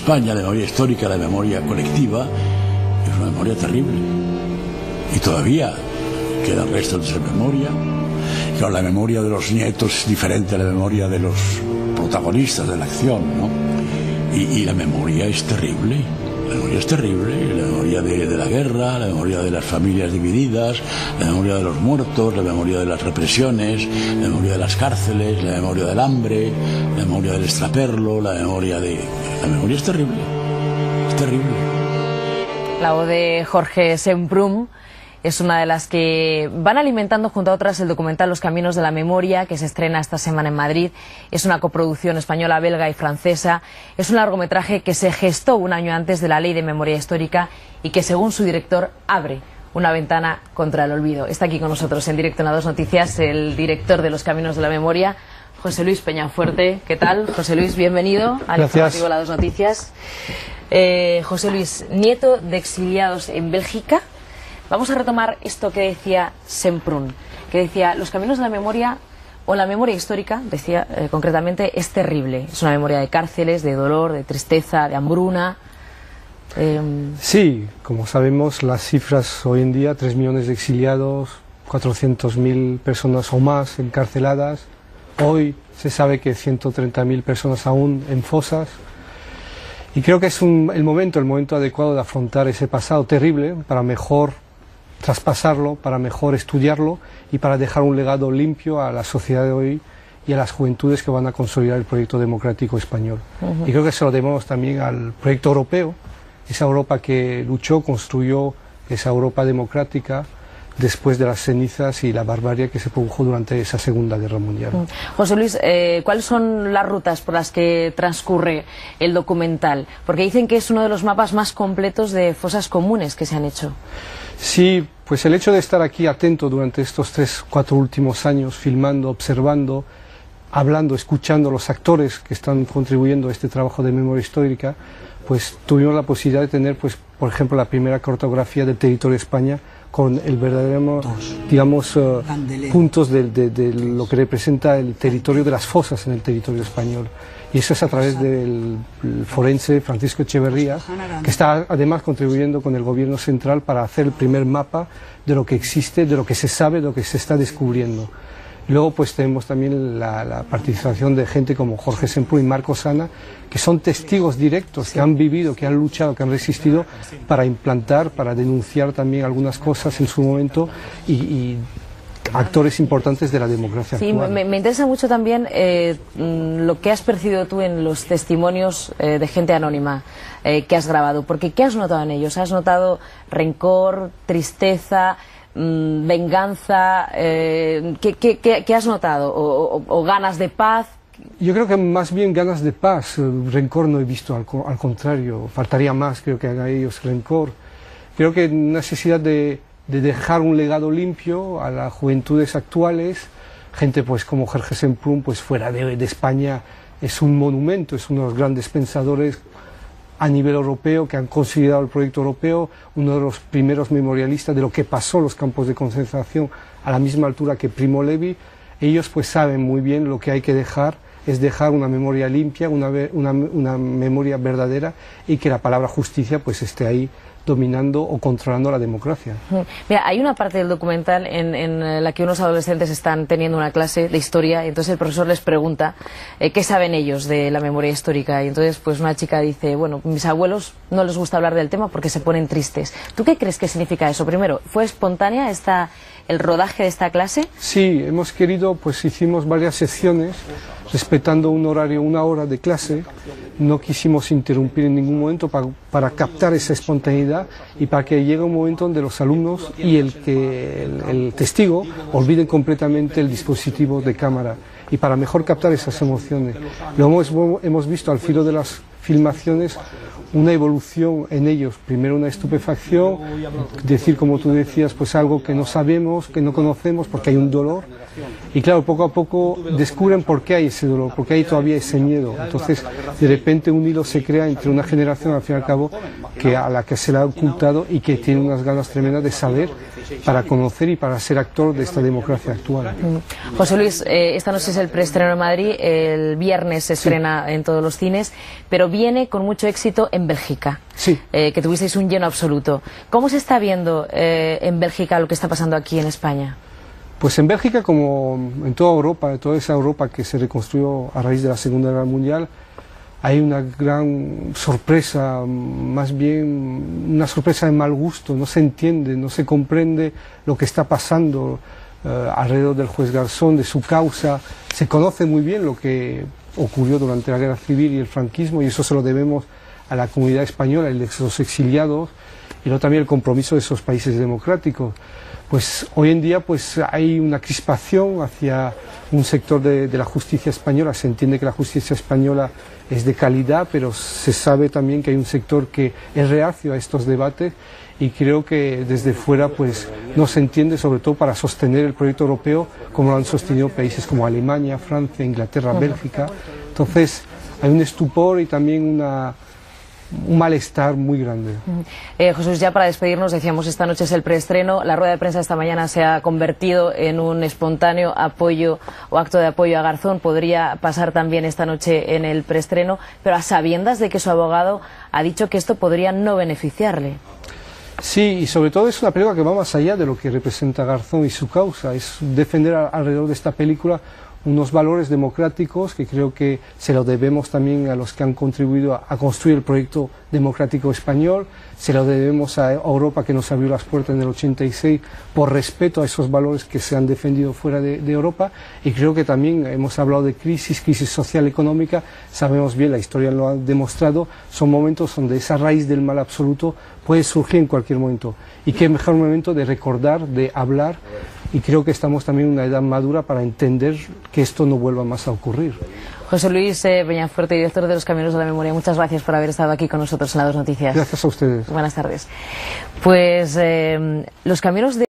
España, la memoria histórica, la memoria colectiva, es una memoria terrible. Y todavía quedan restos de esa memoria. Claro, la memoria de los nietos es diferente a la memoria de los protagonistas de la acción, ¿no? Y la memoria es terrible. La memoria es terrible, la memoria de la guerra, la memoria de las familias divididas, la memoria de los muertos, la memoria de las represiones, la memoria de las cárceles, la memoria del hambre, la memoria del extraperlo, la memoria es terrible, es terrible. La voz de Jorge Semprún es una de las que van alimentando junto a otras el documental Los Caminos de la Memoria, que se estrena esta semana en Madrid. Es una coproducción española, belga y francesa. Es un largometraje que se gestó un año antes de la Ley de Memoria Histórica y que, según su director, abre una ventana contra el olvido. Está aquí con nosotros en directo en las 2 Noticias el director de Los Caminos de la Memoria, José Luis Peñafuerte. ¿Qué tal? José Luis, bienvenido al informativo Las 2 Noticias. José Luis, nieto de exiliados en Bélgica. Vamos a retomar esto que decía Semprún, que decía, los caminos de la memoria, o la memoria histórica, decía concretamente, es terrible. Es una memoria de cárceles, de dolor, de tristeza, de hambruna. Sí, como sabemos, las cifras hoy en día, 3 millones de exiliados, 400.000 personas o más encarceladas. Hoy se sabe que 130.000 personas aún en fosas. Y creo que es el momento adecuado de afrontar ese pasado terrible para mejor traspasarlo, para mejor estudiarlo y para dejar un legado limpio a la sociedad de hoy y a las juventudes que van a consolidar el proyecto democrático español. Y creo que se lo debemos también al proyecto europeo, esa Europa que luchó, construyó esa Europa democrática después de las cenizas y la barbarie que se produjo durante esa Segunda Guerra Mundial. José Luis, ¿cuáles son las rutas por las que transcurre el documental? Porque dicen que es uno de los mapas más completos de fosas comunes que se han hecho. Sí, pues el hecho de estar aquí atento durante estos 3-4 últimos años, filmando, observando, hablando, escuchando a los actores que están contribuyendo a este trabajo de memoria histórica, pues tuvimos la posibilidad de tener, pues, por ejemplo, la primera cartografía del territorio de España con el verdadero, digamos, puntos de lo que representa el territorio de las fosas en el territorio español. Y eso es a través del forense Francisco Echeverría, que está además contribuyendo con el gobierno central para hacer el primer mapa de lo que existe, de lo que se sabe, de lo que se está descubriendo. Luego pues tenemos también la participación de gente como Jorge Semprún y Marco Sana, que son testigos directos, que han vivido, que han luchado, que han resistido para implantar, para denunciar también algunas cosas en su momento y actores importantes de la democracia actual. Sí, me interesa mucho también lo que has percibido tú en los testimonios de gente anónima que has grabado, porque ¿qué has notado en ellos? ¿Has notado rencor, tristeza, venganza? ¿Qué has notado? ¿O ganas de paz? Yo creo que más bien ganas de paz. Rencor no he visto, al contrario, faltaría más, creo que haga ellos rencor. Creo que necesidad de dejar un legado limpio a las juventudes actuales, gente pues como Jorge Semprún, pues fuera de España es un monumento, es uno de los grandes pensadores a nivel europeo que han considerado el proyecto europeo, uno de los primeros memorialistas de lo que pasó en los campos de concentración a la misma altura que Primo Levi. Ellos pues saben muy bien lo que hay que dejar, es dejar una memoria limpia, una memoria verdadera y que la palabra justicia pues esté ahí dominando o controlando la democracia. Mira, hay una parte del documental en la que unos adolescentes están teniendo una clase de historia y entonces el profesor les pregunta qué saben ellos de la memoria histórica y entonces pues una chica dice, bueno, mis abuelos no les gusta hablar del tema porque se ponen tristes. ¿Tú qué crees que significa eso? Primero, ¿fue espontánea el rodaje de esta clase? Sí, hemos querido, pues hicimos varias secciones respetando un horario, 1 hora de clase. No quisimos interrumpir en ningún momento para captar esa espontaneidad y para que llegue un momento donde los alumnos y el testigo olviden completamente el dispositivo de cámara y para mejor captar esas emociones. Luego hemos visto al filo de las filmaciones una evolución en ellos, primero una estupefacción, decir como tú decías, pues algo que no sabemos, que no conocemos, porque hay un dolor, y claro, poco a poco descubren por qué hay ese dolor, por qué hay todavía ese miedo. Entonces, de repente un hilo se crea entre una generación, al fin y al cabo, a la que se le ha ocultado y que tiene unas ganas tremendas de saber para conocer y para ser actor de esta democracia actual. José Luis, esta noche es el preestreno en Madrid, el viernes se estrena en todos los cines, pero viene con mucho éxito en Bélgica, que tuvisteis un lleno absoluto. ¿Cómo se está viendo en Bélgica lo que está pasando aquí en España? Pues en Bélgica, como en toda Europa, en toda esa Europa que se reconstruyó a raíz de la Segunda Guerra Mundial, hay una gran sorpresa, más bien una sorpresa de mal gusto. No se entiende, no se comprende lo que está pasando alrededor del juez Garzón, de su causa. Se conoce muy bien lo que ocurrió durante la Guerra Civil y el franquismo, y eso se lo debemos a la comunidad española y a los exiliados, y luego también el compromiso de esos países democráticos. Pues hoy en día pues hay una crispación hacia un sector de la justicia española. Se entiende que la justicia española es de calidad, pero se sabe también que hay un sector que es reacio a estos debates, y creo que desde fuera pues no se entiende, sobre todo para sostener el proyecto europeo como lo han sostenido países como Alemania, Francia, Inglaterra, Bélgica. Entonces hay un estupor y también un malestar muy grande. Jesús, ya para despedirnos, decíamos, esta noche es el preestreno. La rueda de prensa esta mañana se ha convertido en un espontáneo apoyo o acto de apoyo a Garzón. Podría pasar también esta noche en el preestreno, pero a sabiendas de que su abogado ha dicho que esto podría no beneficiarle. Sí, y sobre todo es una película que va más allá de lo que representa Garzón y su causa. Es defender alrededor de esta película unos valores democráticos que creo que se lo debemos también a los que han contribuido a construir el proyecto democrático español, se lo debemos a Europa, que nos abrió las puertas en el 86 por respeto a esos valores que se han defendido fuera de Europa, y creo que también hemos hablado de crisis social, económica. Sabemos bien, la historia lo ha demostrado, son momentos donde esa raíz del mal absoluto puede surgir en cualquier momento, y qué mejor momento de recordar, de hablar. Y creo que estamos también en una edad madura para entender que esto no vuelva más a ocurrir. José Luis Peñafuerte, director de Los Caminos de la Memoria, muchas gracias por haber estado aquí con nosotros en La Dos Noticias. Gracias a ustedes. Buenas tardes. Pues Los Caminos de